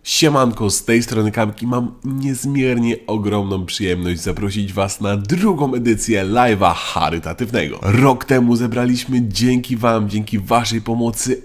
Siemanko, z tej strony Kamki. Mam niezmiernie ogromną przyjemność zaprosić Was na drugą edycję live'a charytatywnego. Rok temu zebraliśmy dzięki Wam, dzięki Waszej pomocy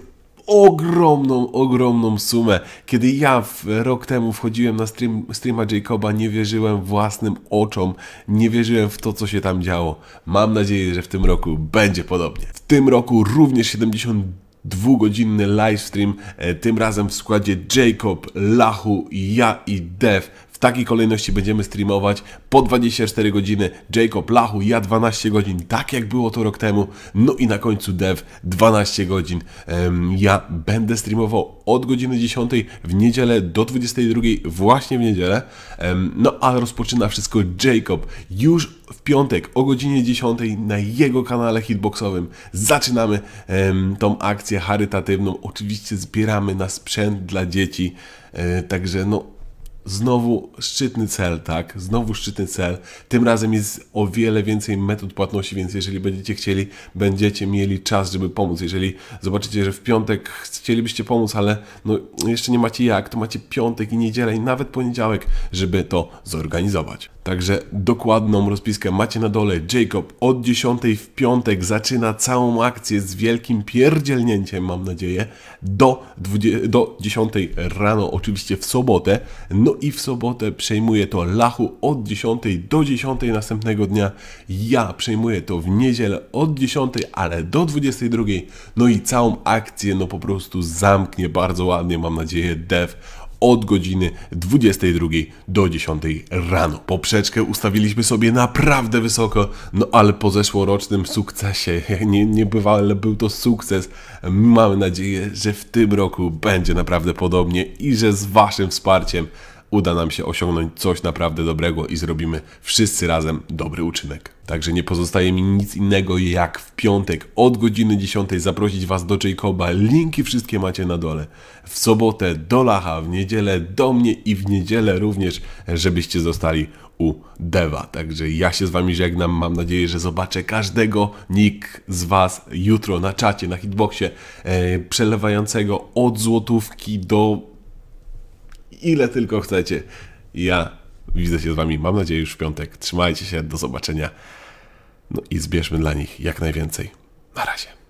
ogromną sumę. Kiedy ja rok temu wchodziłem na streama Jacoba, nie wierzyłem własnym oczom, nie wierzyłem w to, co się tam działo. Mam nadzieję, że w tym roku będzie podobnie. W tym roku również 72-godzinny livestream, tym razem w składzie Jacob, Lachu, ja i Dev. W takiej kolejności będziemy streamować po 24 godziny, Jacob, Lachu, ja 12 godzin, tak jak było to rok temu, no i na końcu Dev 12 godzin. Ja będę streamował od godziny 10 w niedzielę do 22, właśnie w niedzielę, no a rozpoczyna wszystko Jacob już w piątek o godzinie 10 na jego kanale hitboxowym. Zaczynamy tą akcję charytatywną, oczywiście zbieramy na sprzęt dla dzieci, także no znowu szczytny cel, tak? Znowu szczytny cel. Tym razem jest o wiele więcej metod płatności, więc jeżeli będziecie chcieli, będziecie mieli czas, żeby pomóc. Jeżeli zobaczycie, że w piątek chcielibyście pomóc, ale no jeszcze nie macie jak, to macie piątek i niedzielę i nawet poniedziałek, żeby to zorganizować. Także dokładną rozpiskę macie na dole. Jacob od 10 w piątek zaczyna całą akcję z wielkim pierdzielnięciem, mam nadzieję, do 10 rano, oczywiście w sobotę. No i w sobotę przejmuję to Lachu od 10 do 10 następnego dnia. Ja przejmuję to w niedzielę od 10, ale do 22. No i całą akcję no po prostu zamknie bardzo ładnie, mam nadzieję, Dev od godziny 22 do 10 rano. Poprzeczkę ustawiliśmy sobie naprawdę wysoko, no ale po zeszłorocznym sukcesie, nie bywa, ale był to sukces. Mamy nadzieję, że w tym roku będzie naprawdę podobnie i że z Waszym wsparciem uda nam się osiągnąć coś naprawdę dobrego i zrobimy wszyscy razem dobry uczynek. Także nie pozostaje mi nic innego jak w piątek od godziny 10 zaprosić Was do Jacoba. Linki wszystkie macie na dole. W sobotę do Lacha, w niedzielę do mnie i w niedzielę również, żebyście zostali u Deva. Także ja się z Wami żegnam. Mam nadzieję, że zobaczę każdego z Was jutro na czacie, na hitboxie, przelewającego od złotówki do ile tylko chcecie. Ja widzę się z Wami, mam nadzieję, już w piątek. Trzymajcie się, do zobaczenia. No i zbierzmy dla nich jak najwięcej. Na razie.